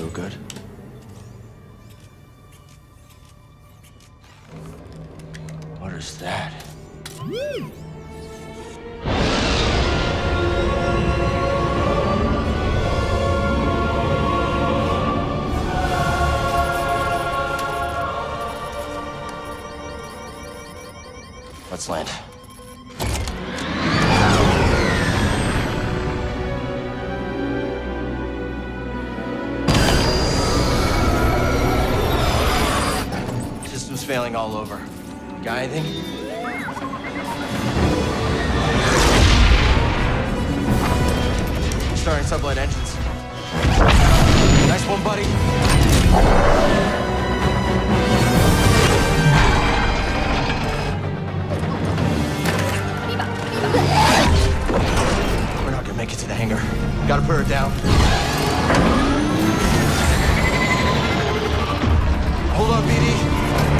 so good. What is that? Let's land. System's failing all over. Got anything? Starting sublight engines. Nice one, buddy. We're not gonna make it to the hangar. Gotta put her down. Hold on, BD.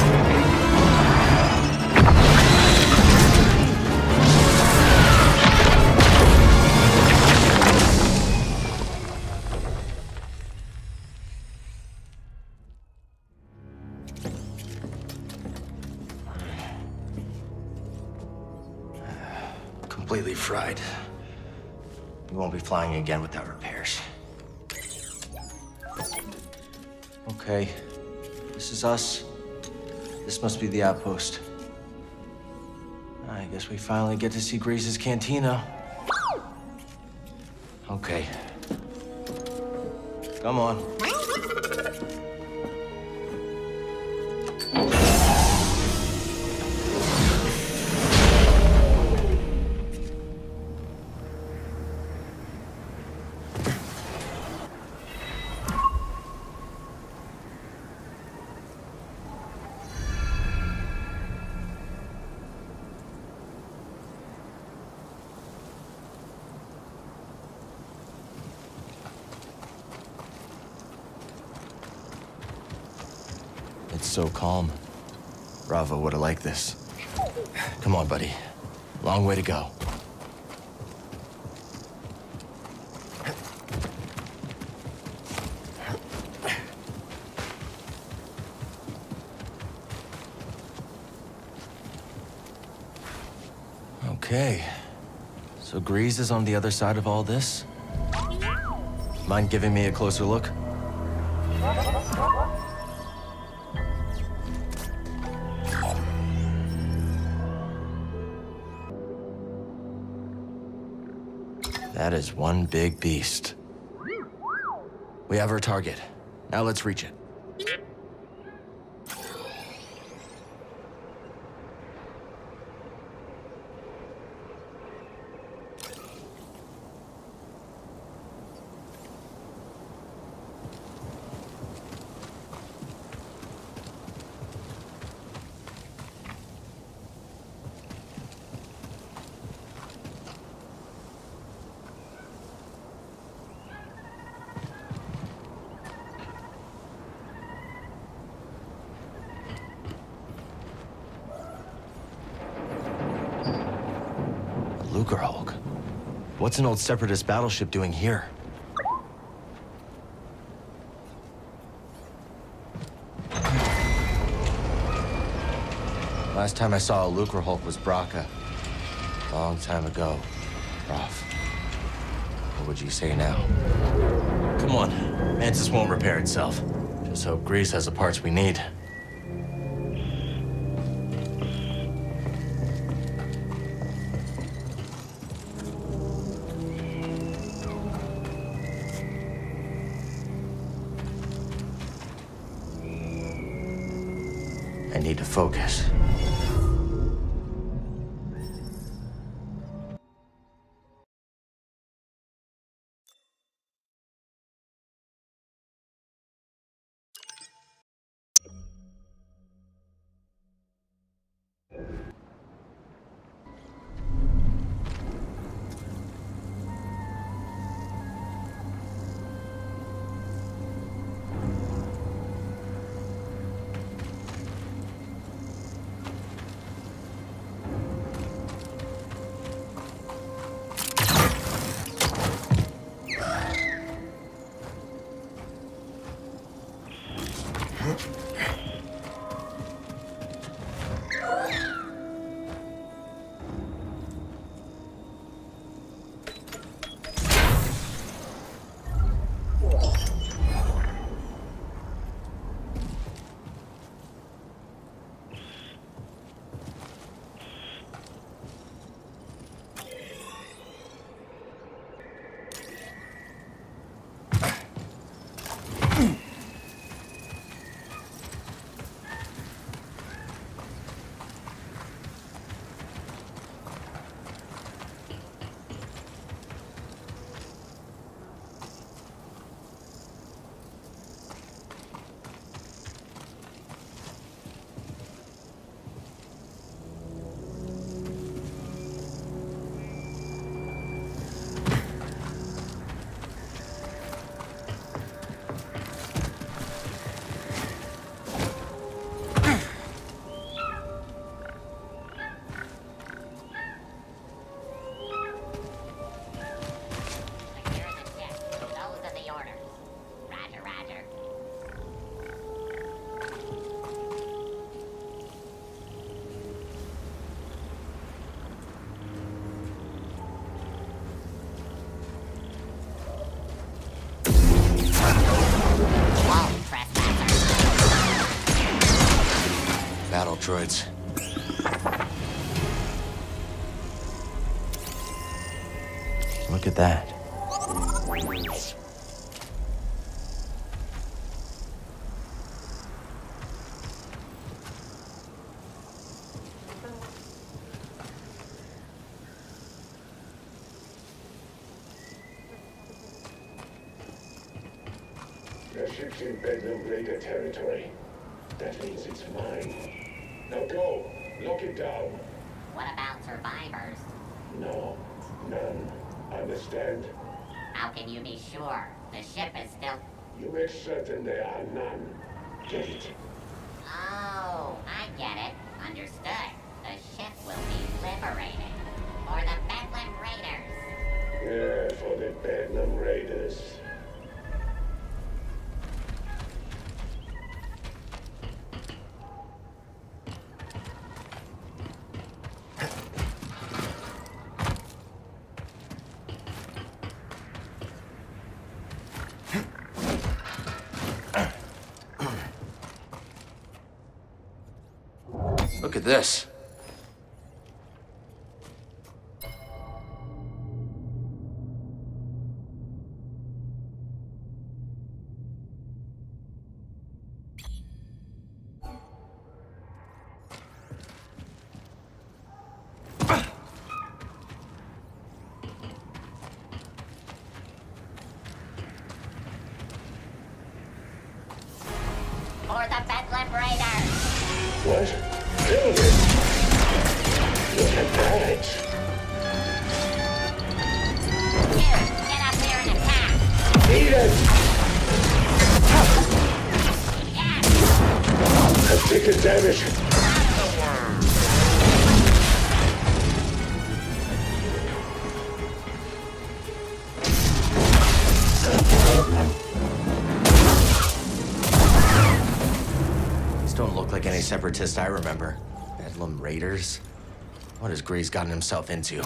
Completely fried. We won't be flying again without repairs. Okay, this is us. This must be the outpost. I guess we finally get to see Grease's cantina. Okay. Come on. It's so calm. Bravo would have liked this. Come on, buddy. Long way to go. Okay. So Grease is on the other side of all this? Mind giving me a closer look? That is one big beast. We have our target. Now let's reach it. Hulk. What's an old Separatist battleship doing here? Last time I saw a Hulk was Braca. Long time ago, Prof. What would you say now? Come on, Mantis won't repair itself. Just hope Grease has the parts we need. I need to focus. Battle droids. Look at that. The ship's in Bedlam Raider territory. That means it's mine. Now go! Lock it down. What about survivors? No, none. Understand? How can you be sure? The ship is still... You make certain there are none. Get it? Oh, I get it. Understood. The ship will be liberated. For the Bedlam Raiders. Yeah, for the Bedlam Raiders. Look at this. For the Bedlam Raiders. What? Build it! Look at that! You, get up there and attack. Eat it! Yes! I've taken damage. These don't look like any separatists I remember. Bedlam Raiders? What has Gray's gotten himself into?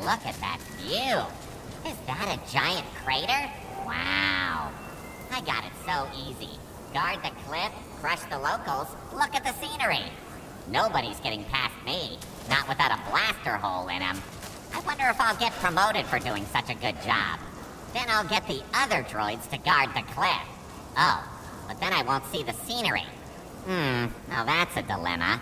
look at that view. Is that a giant crater? Wow. I got it so easy. Guard the cliff, crush the locals, look at the scenery. Nobody's getting past me, not without a blaster hole in him. I wonder if I'll get promoted for doing such a good job. Then I'll get the other droids to guard the cliff. Oh, but then I won't see the scenery. Now that's a dilemma.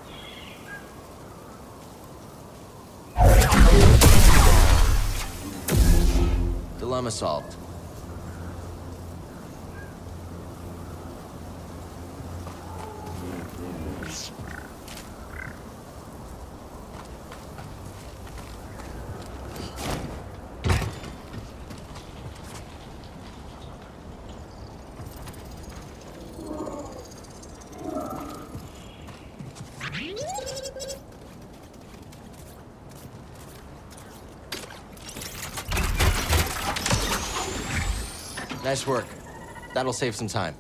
Dilemma solved. Nice work. That'll save some time.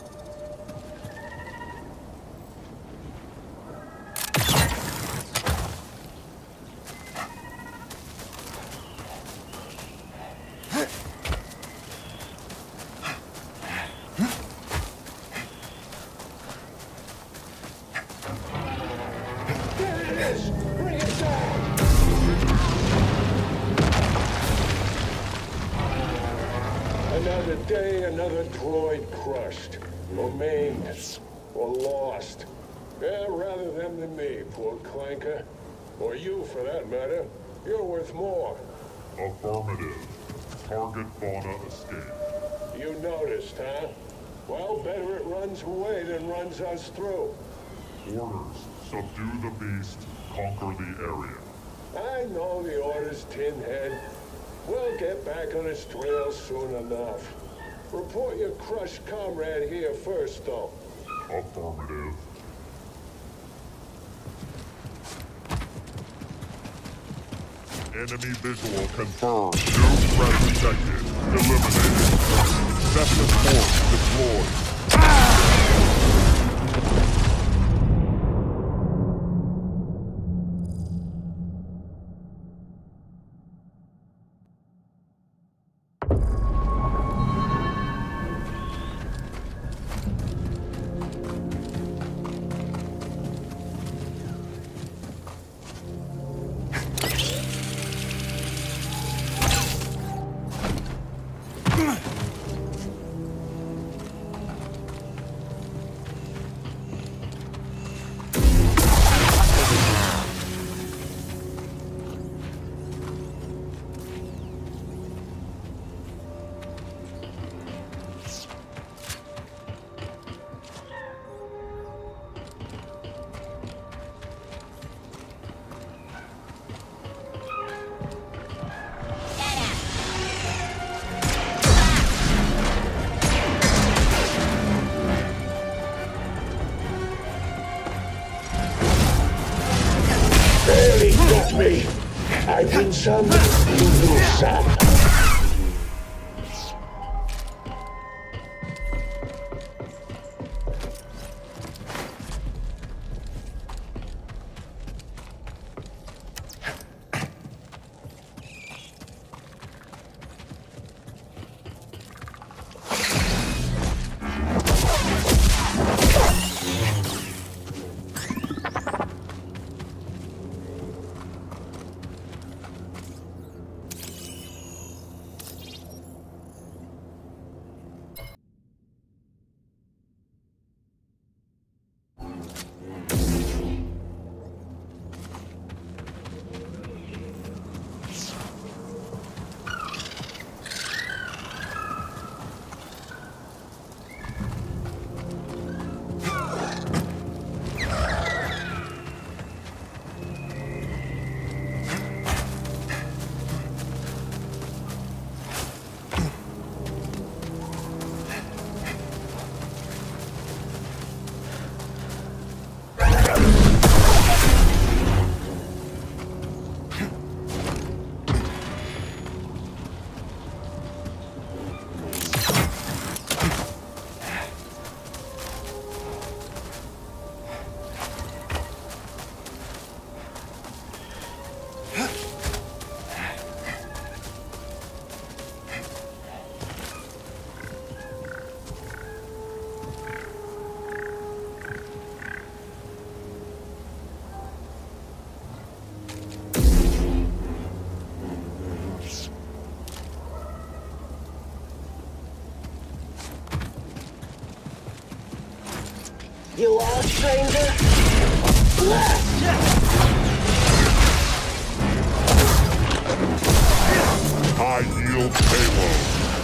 Another day, another droid crushed, or maimed, or lost. Yeah, rather them than me, poor clanker. Or you, for that matter. You're worth more. Affirmative. Target fauna escape. You noticed, huh? Well, better it runs away than runs us through. Orders. Subdue the beast. Conquer the area. I know the orders, Tinhead. We'll get back on its trail soon enough. Report your crushed comrade here first, though. Affirmative. Enemy visual confirmed. New threat detected. Eliminated. Deceptive force deployed. Barely got me. I've been summoned, you little sap. You lost, stranger? High yield payload.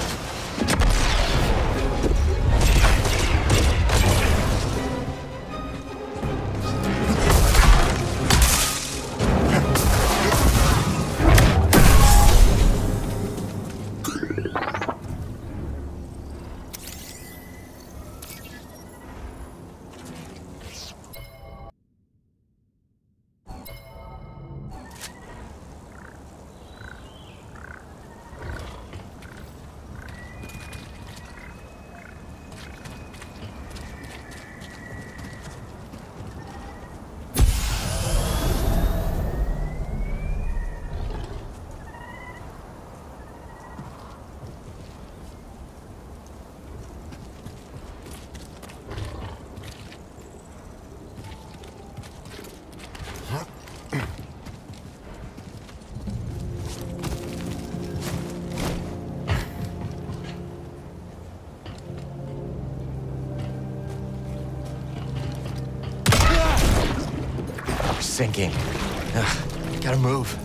Sinking. Gotta move.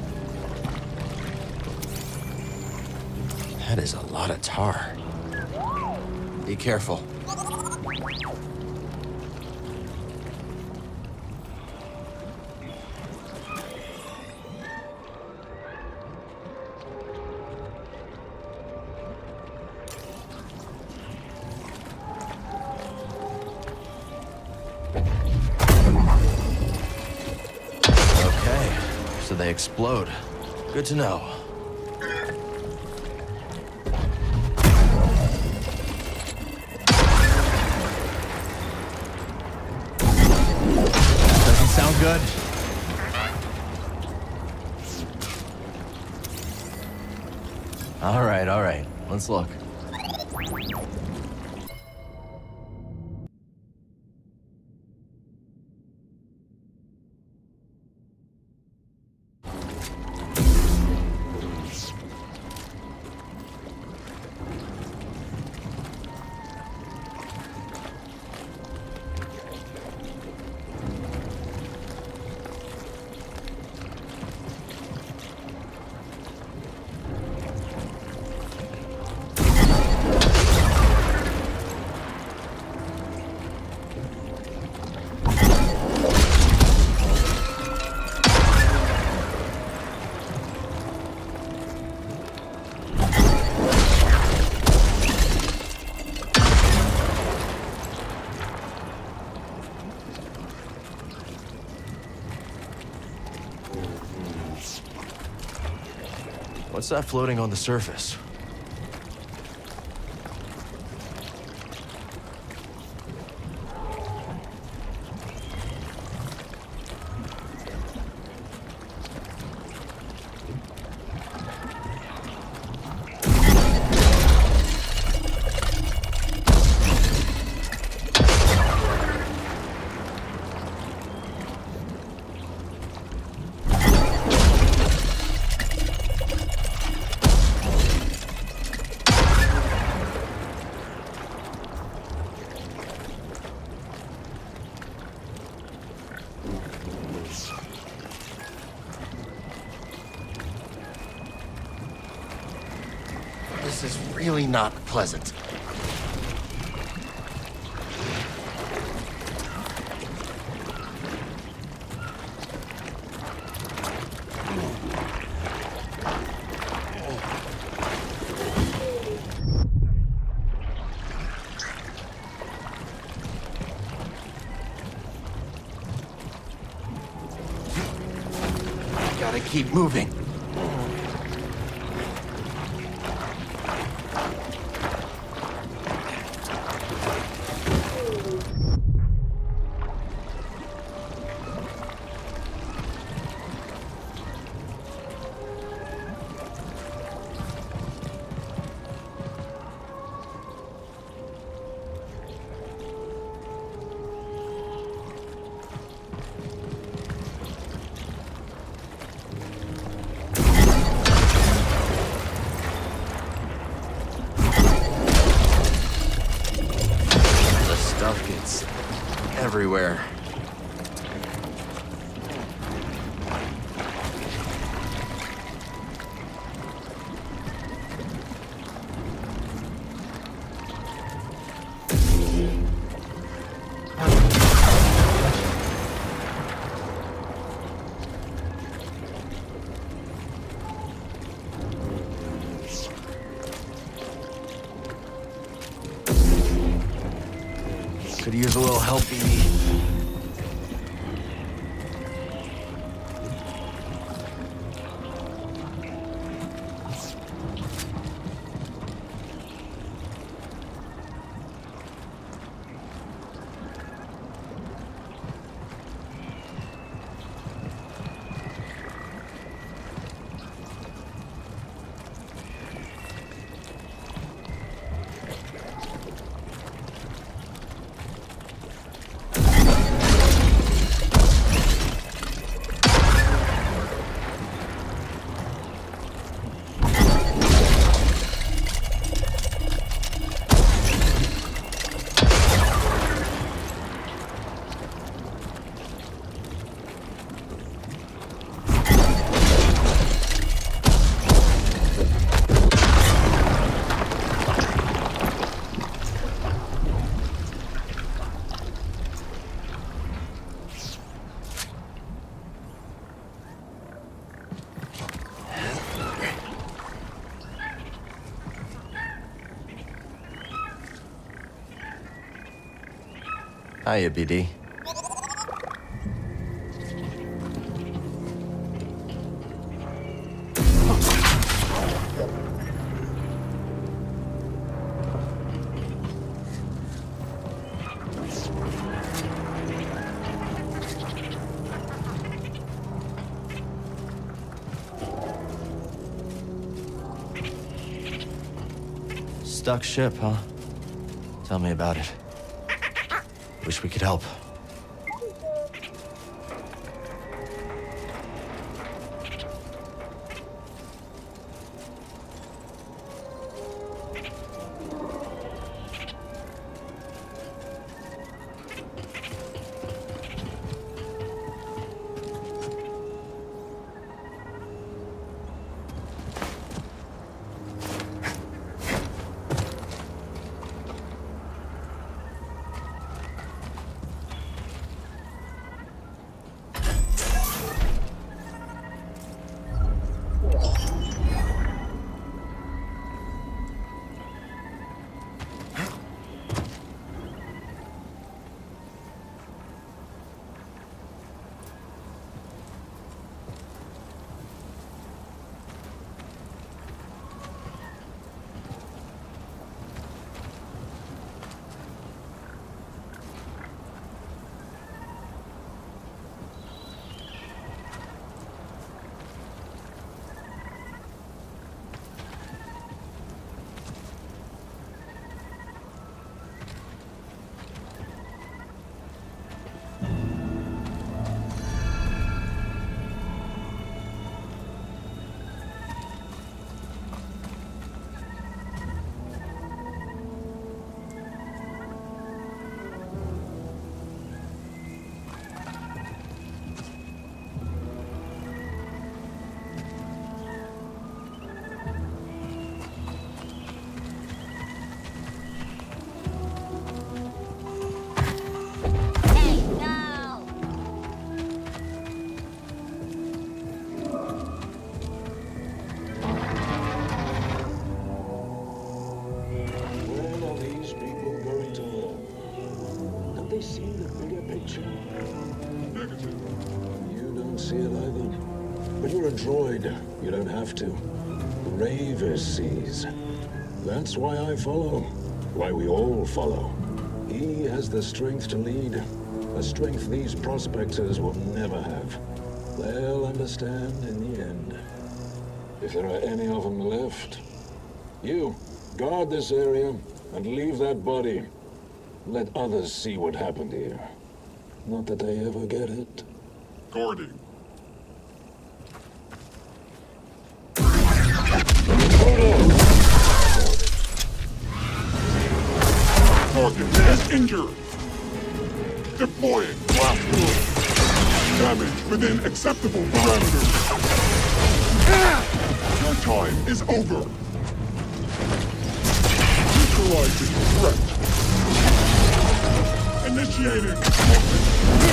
That is a lot of tar. Be careful. So they explode. Good to know. Doesn't sound good. All right. Let's look. What's that floating on the surface? This is really not pleasant. Gotta keep moving. everywhere. Could use a little help, BD. Hiya, BD. Stuck ship, huh? Tell me about it. Wish we could help. Droid. You don't have to. Ravis sees. That's why I follow. Why we all follow. He has the strength to lead. A strength these prospectors will never have. They'll understand in the end. If there are any of them left. You, guard this area and leave that body. Let others see what happened here. Not that they ever get it. Guarding. Target is injured. Deploying blast force. Damage within acceptable parameters. Your time is over. Neutralizing threat. Initiating explosive.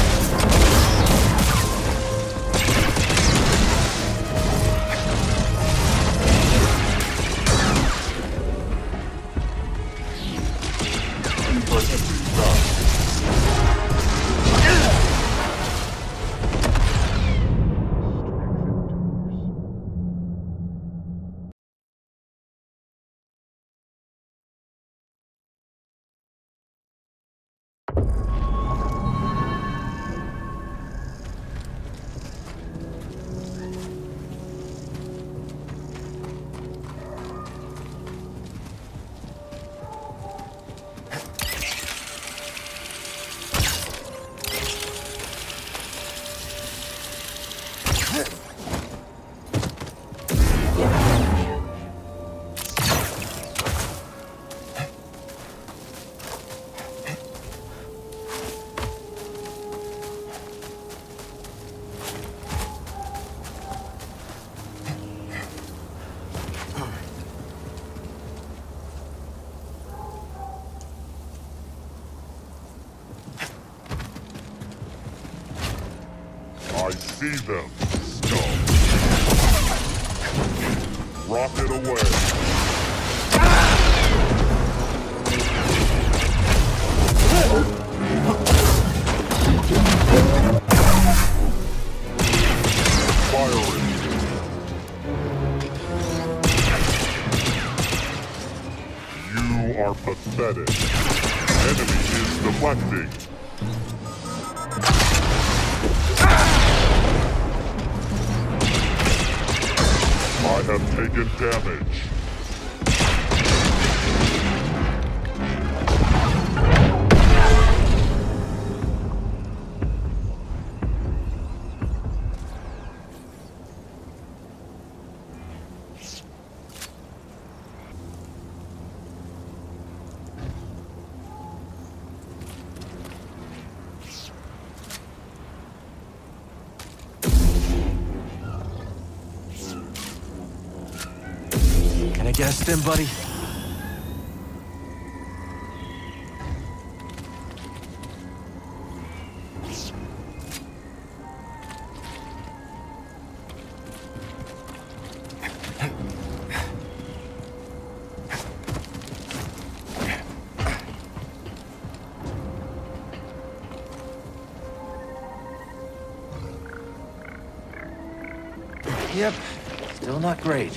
I see them, scum. Rocket away. Firing. You are pathetic. Enemy is deflecting. I have taken damage. Can I get a stim, buddy? Yep, still not great.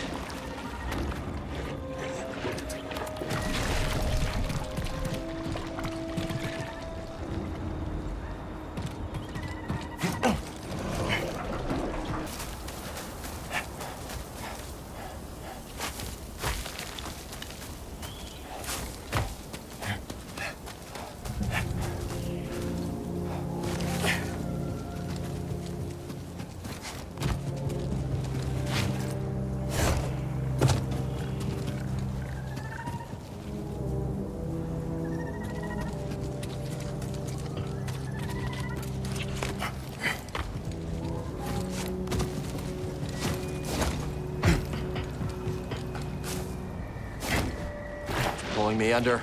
Pulling me under.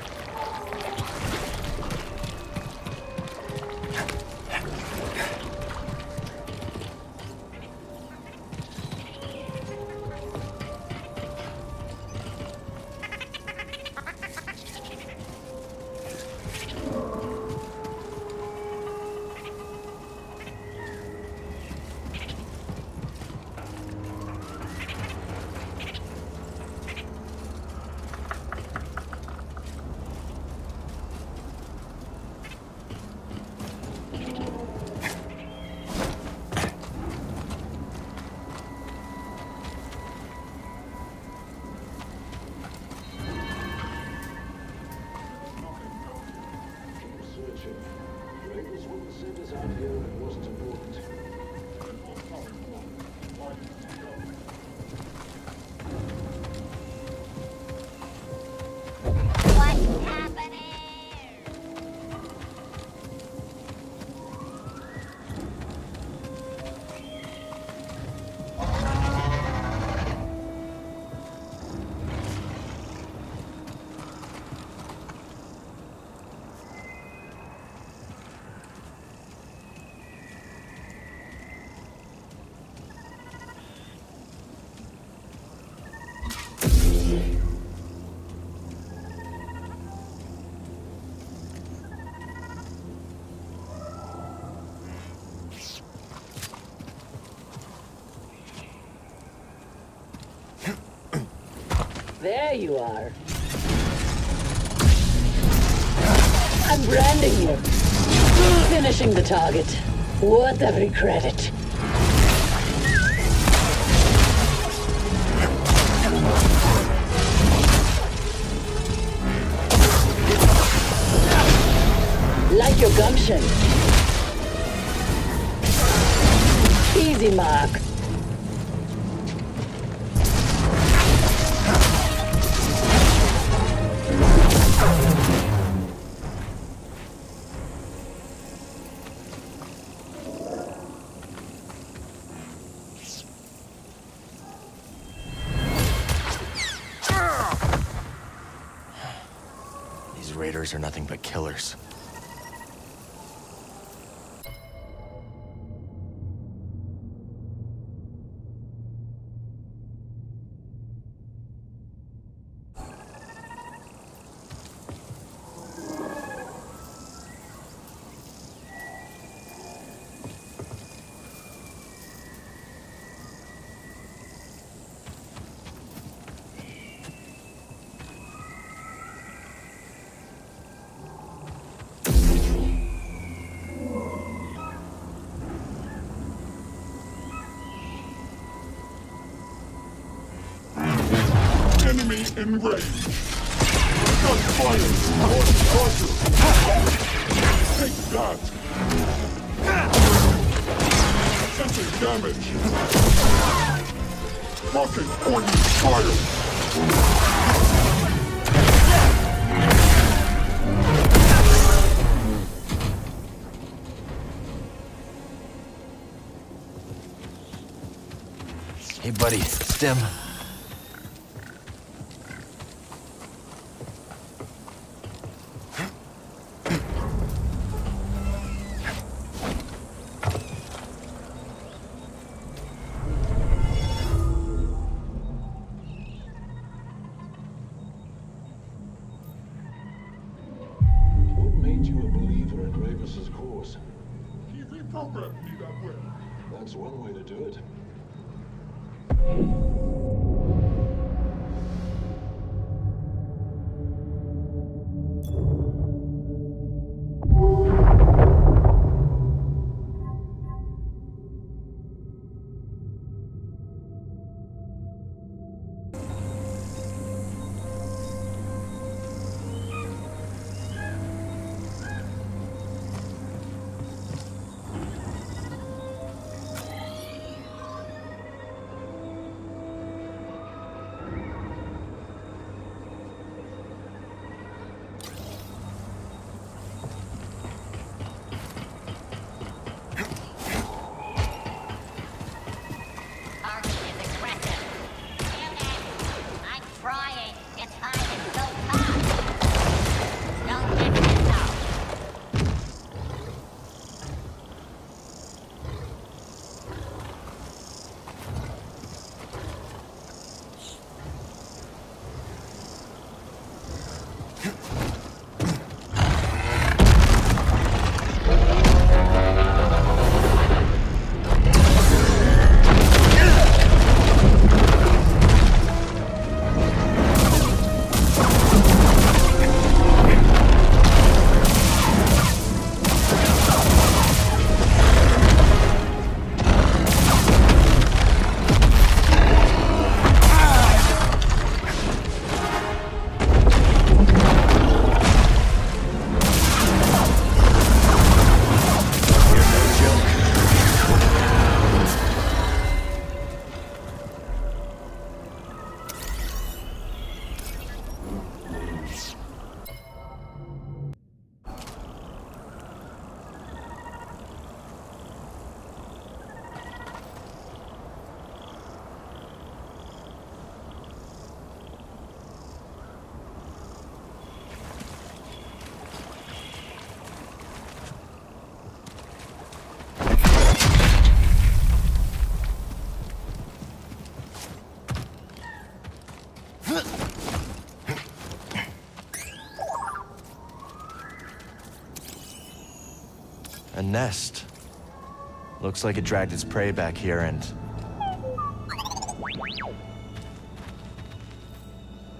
There you are. I'm branding you. Finishing the target. Worth every credit. Like your gumption. Easy, Mark. These raiders are nothing but killers. Enemy in range. Gunfire! Roger! Take that! Sensing damage! Rocket ordnance fire! Hey, buddy, Stim. What made you a believer in Ravis's cause? He reprogrammed me that way. That's one way to do it. Target is aggressive. Damn it! I'm trying. It's hiding so tough. Don't get this though. A nest. Looks like it dragged its prey back here and...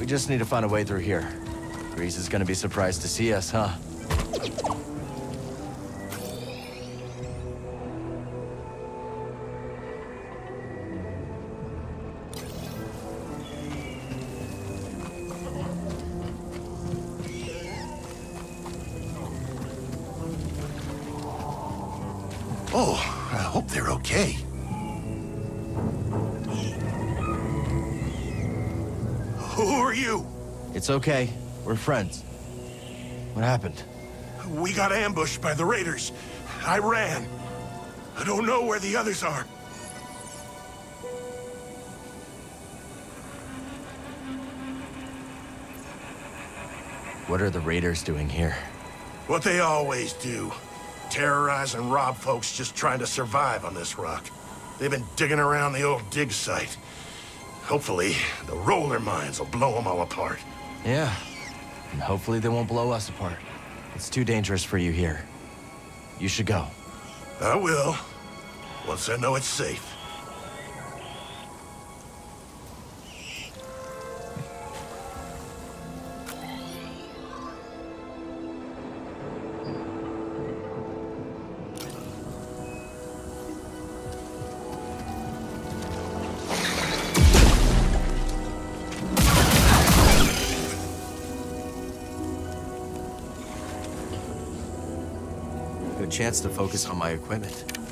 We just need to find a way through here. Grease is gonna be surprised to see us, huh? Oh, I hope they're okay. Who are you? It's okay. We're friends. What happened? We got ambushed by the raiders. I ran. I don't know where the others are. What are the raiders doing here? What they always do. Terrorize and rob folks just trying to survive on this rock. They've been digging around the old dig site. Hopefully, the roller mines will blow them all apart. Yeah. And hopefully they won't blow us apart. It's too dangerous for you here. You should go. I will, once I know it's safe. Good chance to focus on my equipment.